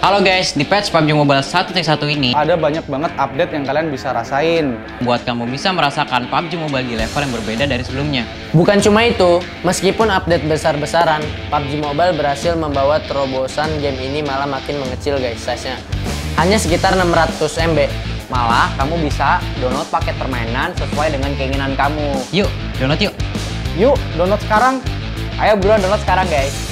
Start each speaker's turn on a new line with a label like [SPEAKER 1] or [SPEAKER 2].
[SPEAKER 1] Halo guys, di patch PUBG Mobile 1.1 ini
[SPEAKER 2] ada banyak banget update yang kalian bisa rasain
[SPEAKER 1] buat kamu bisa merasakan PUBG Mobile di level yang berbeda dari sebelumnya.
[SPEAKER 3] Bukan cuma itu, meskipun update besar-besaran, PUBG Mobile berhasil membawa terobosan game ini malah makin mengecil guys size-nya. Hanya sekitar 600 MB.
[SPEAKER 4] Malah kamu bisa download paket permainan sesuai dengan keinginan kamu.
[SPEAKER 1] Yuk, download yuk!
[SPEAKER 2] Yuk, download sekarang.
[SPEAKER 4] Ayo buruan download sekarang guys.